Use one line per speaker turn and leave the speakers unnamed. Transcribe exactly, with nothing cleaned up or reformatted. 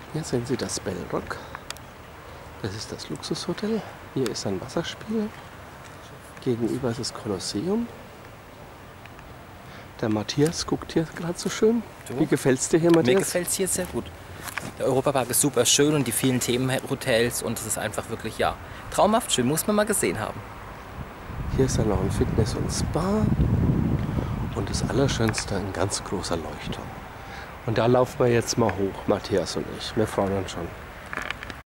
Hier sehen Sie das Bellrock. Das ist das Luxushotel. Hier ist ein Wasserspiel. Gegenüber ist das Kolosseum. Der Matthias guckt hier gerade so schön.
Du?
Wie gefällt es dir hier, Matthias?
Mir gefällt es hier sehr gut. Der Europapark ist super schön und die vielen Themenhotels und es ist einfach wirklich, ja, traumhaft schön, muss man mal gesehen haben.
Hier ist dann noch ein Fitness und Spa. Und das Allerschönste, ein ganz großer Leuchtturm. Und da laufen wir jetzt mal hoch, Matthias und ich. Wir freuen uns schon.